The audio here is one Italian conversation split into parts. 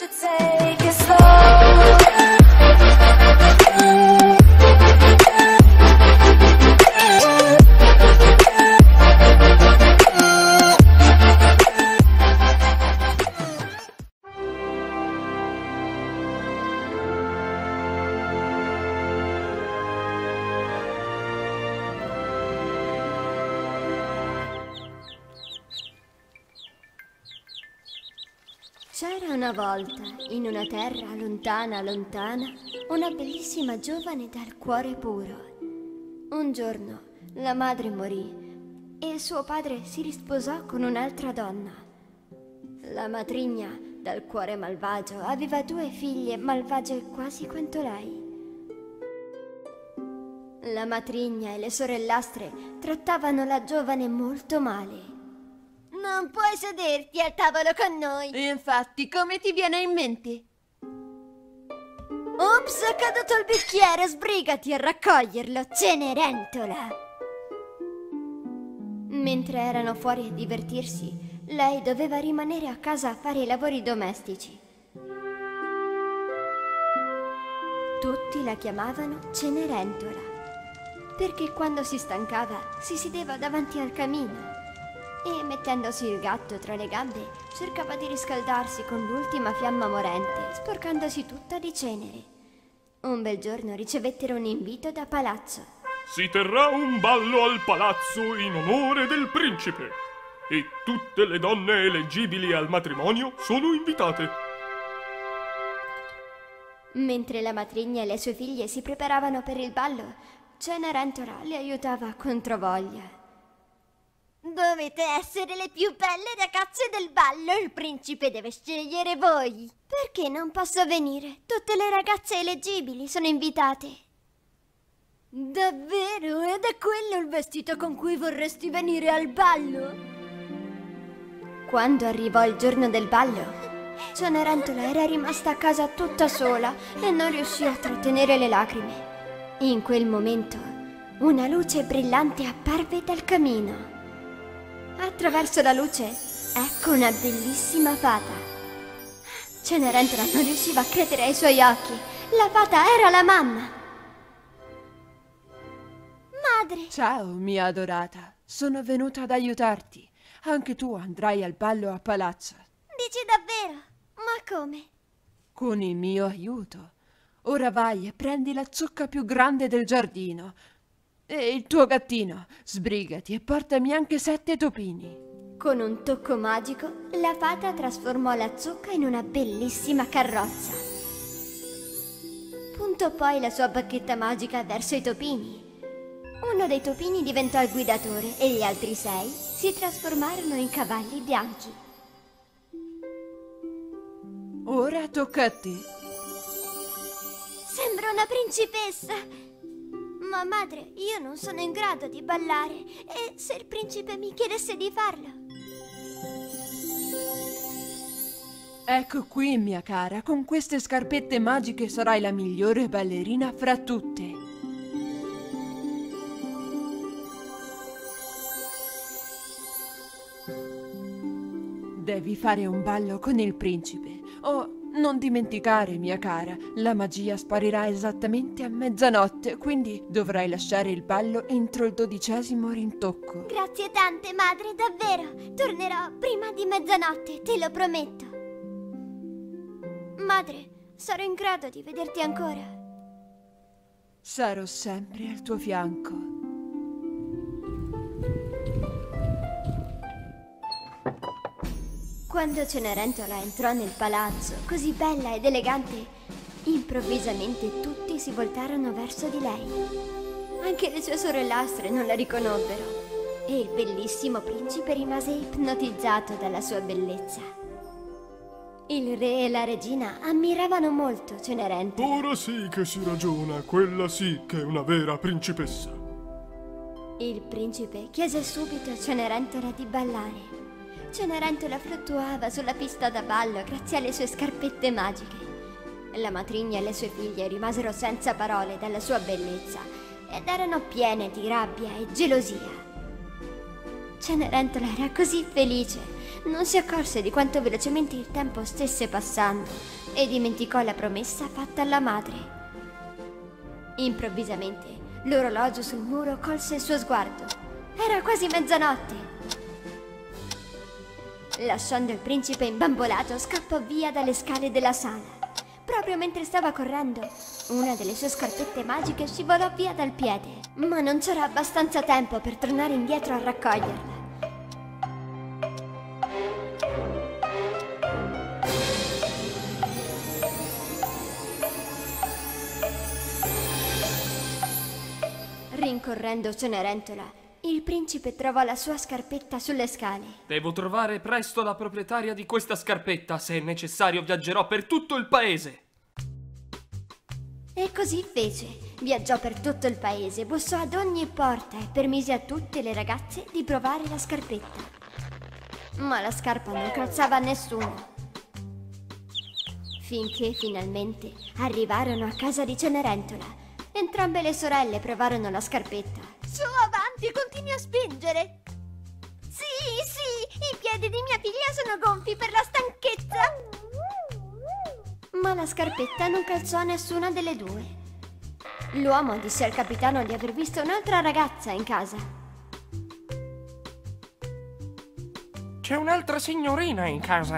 C'era una volta, in una terra lontana, lontana, una bellissima giovane dal cuore puro. Un giorno la madre morì e suo padre si risposò con un'altra donna. La matrigna, dal cuore malvagio, aveva 2 figlie malvagie quasi quanto lei. La matrigna e le sorellastre trattavano la giovane molto male. Non puoi sederti al tavolo con noi. Infatti, come ti viene in mente? Ops, è caduto il bicchiere, sbrigati a raccoglierlo, Cenerentola. Mentre erano fuori a divertirsi, lei doveva rimanere a casa a fare i lavori domestici. Tutti la chiamavano Cenerentola, perché quando si stancava si sedeva davanti al camino e, mettendosi il gatto tra le gambe, cercava di riscaldarsi con l'ultima fiamma morente, sporcandosi tutta di cenere. Un bel giorno ricevettero un invito da palazzo. Si terrà un ballo al palazzo in onore del principe e tutte le donne eleggibili al matrimonio sono invitate. Mentre la matrigna e le sue figlie si preparavano per il ballo, Cenerentola le aiutava controvoglia. Dovete essere le più belle ragazze del ballo, il principe deve scegliere voi. Perché non posso venire? Tutte le ragazze eleggibili sono invitate. Davvero? Ed è quello il vestito con cui vorresti venire al ballo? Quando arrivò il giorno del ballo, Cenerentola era rimasta a casa tutta sola e non riuscì a trattenere le lacrime. In quel momento, una luce brillante apparve dal camino. Attraverso la luce, ecco una bellissima fata. Cenerentola non riusciva a credere ai suoi occhi. La fata era la mamma. Madre! Ciao, mia adorata. Sono venuta ad aiutarti. Anche tu andrai al ballo a palazzo. Dici davvero? Ma come? Con il mio aiuto. Ora vai e prendi la zucca più grande del giardino. E il tuo gattino, sbrigati e portami anche 7 topini. Con un tocco magico, la fata trasformò la zucca in una bellissima carrozza. Puntò poi la sua bacchetta magica verso i topini. Uno dei topini diventò il guidatore e gli altri 6 si trasformarono in cavalli bianchi. Ora tocca a te. Sembra una principessa! Ma madre, io non sono in grado di ballare. E se il principe mi chiedesse di farlo? Ecco qui, mia cara, con queste scarpette magiche sarai la migliore ballerina fra tutte. Devi fare un ballo con il principe. Oh, non dimenticare, mia cara, la magia sparirà esattamente a mezzanotte, quindi dovrai lasciare il ballo entro il 12° rintocco. Grazie tante, madre, davvero. Tornerò prima di mezzanotte, te lo prometto. Madre, sarò in grado di vederti ancora? Sarò sempre al tuo fianco. Quando Cenerentola entrò nel palazzo, così bella ed elegante, improvvisamente tutti si voltarono verso di lei. Anche le sue sorellastre non la riconobbero e il bellissimo principe rimase ipnotizzato dalla sua bellezza. Il re e la regina ammiravano molto Cenerentola. Ora sì che si ragiona, quella sì che è una vera principessa. Il principe chiese subito a Cenerentola di ballare. Cenerentola fluttuava sulla pista da ballo grazie alle sue scarpette magiche. La matrigna e le sue figlie rimasero senza parole dalla sua bellezza ed erano piene di rabbia e gelosia. Cenerentola era così felice, non si accorse di quanto velocemente il tempo stesse passando e dimenticò la promessa fatta alla madre. Improvvisamente, l'orologio sul muro colse il suo sguardo. Era quasi mezzanotte. Lasciando il principe imbambolato, scappò via dalle scale della sala. Proprio mentre stava correndo, una delle sue scarpette magiche scivolò via dal piede, ma non c'era abbastanza tempo per tornare indietro a raccoglierla. Rincorrendo Cenerentola, il principe trovò la sua scarpetta sulle scale. Devo trovare presto la proprietaria di questa scarpetta. Se è necessario, viaggerò per tutto il paese. E così fece. Viaggiò per tutto il paese, bussò ad ogni porta e permise a tutte le ragazze di provare la scarpetta. Ma la scarpa non calzava a nessuno. Finché finalmente arrivarono a casa di Cenerentola. Entrambe le sorelle provarono la scarpetta. Su, avanti, continui a spingere. Sì, i piedi di mia figlia sono gonfi per la stanchezza. Ma la scarpetta non calzò a nessuna delle due. L'uomo disse al capitano di aver visto un'altra ragazza in casa. C'è un'altra signorina in casa.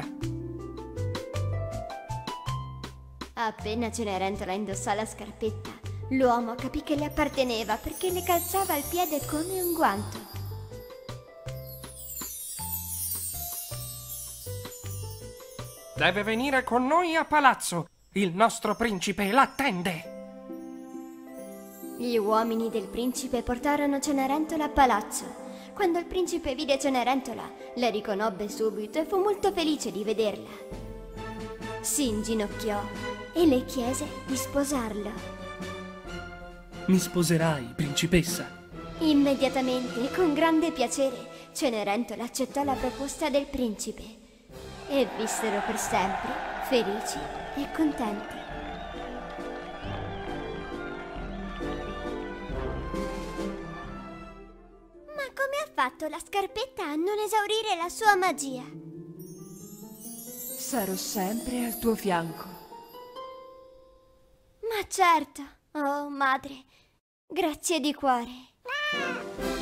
Appena Cenerentola indossò la scarpetta, l'uomo capì che le apparteneva perché le calzava al piede come un guanto. Deve venire con noi a palazzo. Il nostro principe l'attende. Gli uomini del principe portarono Cenerentola a palazzo. Quando il principe vide Cenerentola, la riconobbe subito e fu molto felice di vederla. Si inginocchiò e le chiese di sposarlo. Mi sposerai, principessa? Immediatamente e con grande piacere, Cenerentola accettò la proposta del principe e vissero per sempre felici e contenti. Ma come ha fatto la scarpetta a non esaurire la sua magia? Sarò sempre al tuo fianco. Ma certo, oh madre, grazie di cuore.